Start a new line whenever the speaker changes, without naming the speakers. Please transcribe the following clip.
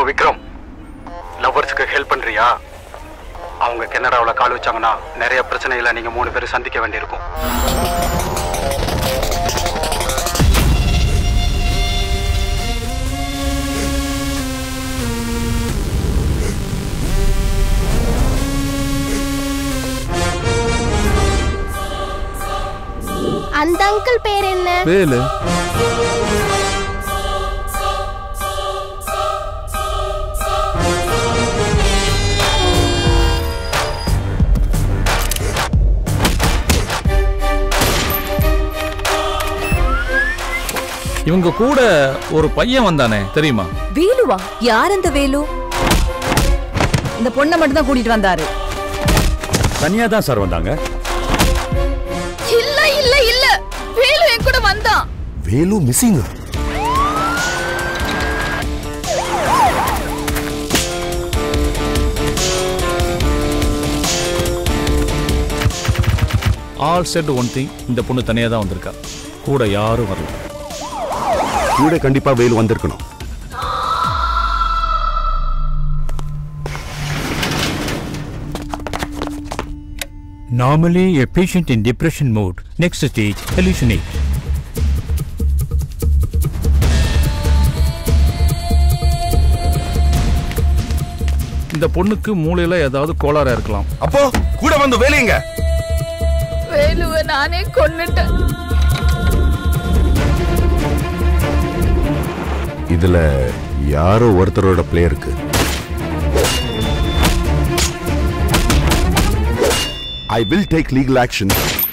Vikram, லவ்வர்ஸ்க்கு help பண்றியா? அவங்க கனடாவில் கால் வச்சாங்கன்னா நிறைய பிரச்சனைகளை நீங்க 3 பேரும் சந்திக்க வேண்டியிருக்கும்.
அந்த அங்கிள் பேர் என்ன?
வேலு. இவங்க கூட ஒரு பையன் வந்தானே, தெரியுமா?
வேலுவா? யார் அந்த வேலு? இந்த பொண்ணை மட்டும் தான் கூட்டிட்டு வந்தாரு.
தனியா தான் சார் வந்தாங்க.
இல்ல இல்ல இல்ல, வேலு என் கூட வந்தான்.
Velu missing.
All set one thing, இந்த பொண்ணு தனியா தான் வந்திருக்கா, கூட யாரும் வரல.
கூட கண்டிப்பா வேலு வந்திருக்கணும்.
Normally a patient in depression mode. Next stage, hallucinate.
இந்த பொண்ணுக்கு மூளையில ஏதாவது கோளாறா இருக்கலாம்.
அப்போ கூட வந்து வேலைங்க.
வேலுவை நானே கொன்னுட்டேன்.
இதுல யாரோ ஒருத்தரோட பிளே இருக்கு. I will take legal action